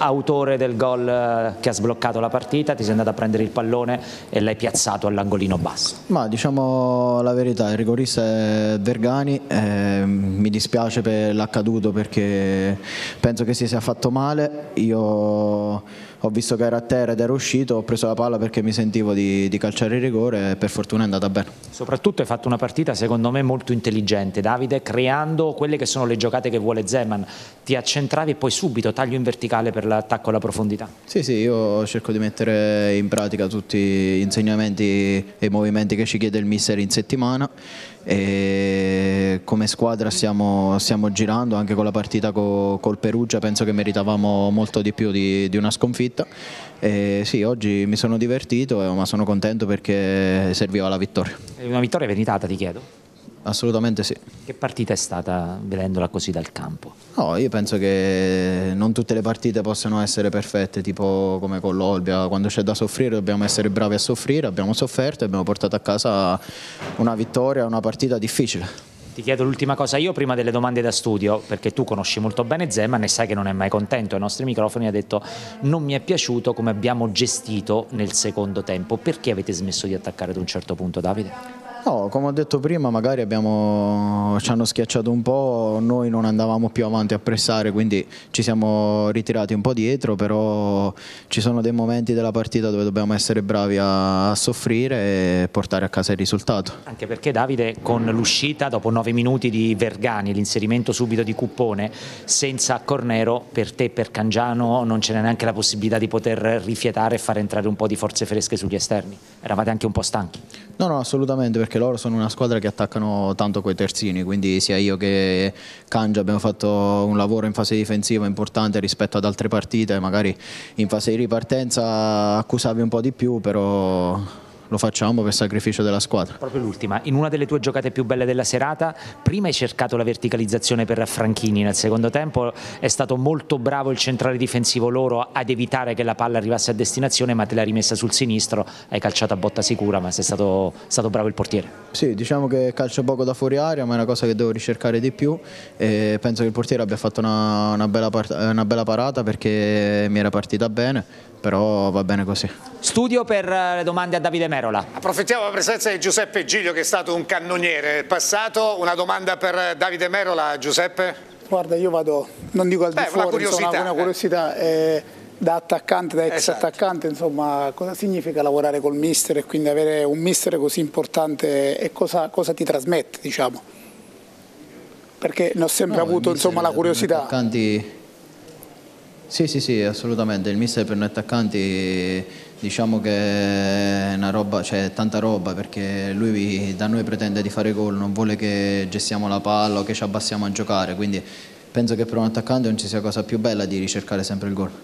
autore del gol che ha sbloccato la partita, ti sei andato a prendere il pallone e l'hai piazzato all'angolino basso. Ma diciamo la verità, il rigorista è Vergani, mi dispiace per l'accaduto perché penso che si sia fatto male. Io ho visto che era a terra ed ero uscito, ho preso la palla perché mi sentivo di calciare il rigore e per fortuna è andata bene. Soprattutto hai fatto una partita secondo me molto intelligente, Davide, creando quelle che sono le giocate che vuole Zeman. Ti accentravi e poi subito taglio in verticale per l'attacco alla profondità. Sì, io cerco di mettere in pratica tutti gli insegnamenti e i movimenti che ci chiede il mister in settimana e come squadra stiamo girando anche con la partita col Perugia. Penso che meritavamo molto di più di una sconfitta e sì, oggi mi sono divertito ma sono contento perché serviva la vittoria. È una vittoria meritata, ti chiedo? Assolutamente sì. Che partita è stata vedendola così dal campo? No, io penso che non tutte le partite possono essere perfette, tipo come con l'Olbia, quando c'è da soffrire dobbiamo essere bravi a soffrire, abbiamo sofferto e abbiamo portato a casa una vittoria, una partita difficile. Ti chiedo l'ultima cosa io prima delle domande da studio, perché tu conosci molto bene Zeman e sai che non è mai contento ai nostri microfoni, ha detto non mi è piaciuto come abbiamo gestito nel secondo tempo. Perché avete smesso di attaccare ad un certo punto, Davide? No, come ho detto prima, magari ci hanno schiacciato un po', noi non andavamo più avanti a pressare, quindi ci siamo ritirati un po' dietro, però ci sono dei momenti della partita dove dobbiamo essere bravi a soffrire e portare a casa il risultato. Anche perché Davide, con l'uscita dopo 9 minuti di Vergani, l'inserimento subito di Cuppone, senza Cornero, per te e per Cangiano non c'è neanche la possibilità di poter rifiatare e far entrare un po' di forze fresche sugli esterni. Eravate anche un po' stanchi? No, assolutamente, perché loro sono una squadra che attaccano tanto coi terzini, quindi sia io che Cangia abbiamo fatto un lavoro in fase difensiva importante rispetto ad altre partite, magari in fase di ripartenza accusavi un po' di più, però lo facciamo per sacrificio della squadra. Proprio l'ultima, in una delle tue giocate più belle della serata, prima hai cercato la verticalizzazione per Franchini, nel secondo tempo è stato molto bravo il centrale difensivo loro ad evitare che la palla arrivasse a destinazione, ma te l'hai rimessa sul sinistro, hai calciato a botta sicura, ma sei stato bravo il portiere. Sì, diciamo che calcio poco da fuori area, ma è una cosa che devo ricercare di più e penso che il portiere abbia fatto una bella parata perché mi era partita bene, però va bene così. Studio per le domande a Davide Merola. Approfittiamo della presenza di Giuseppe Giglio che è stato un cannoniere nel passato. Una domanda per Davide Merola, Giuseppe? Guarda, io vado, non dico al di fuori, una curiosità, una curiosità da attaccante, da ex attaccante, insomma, cosa significa lavorare col mister e quindi avere un mister così importante e cosa ti trasmette, diciamo? Perché ne ho sempre avuto insomma la curiosità. Sì, assolutamente. Il mister per noi attaccanti diciamo che è una roba, cioè tanta roba, perché lui da noi pretende di fare gol, non vuole che gestiamo la palla o che ci abbassiamo a giocare, quindi penso che per un attaccante non ci sia cosa più bella di ricercare sempre il gol.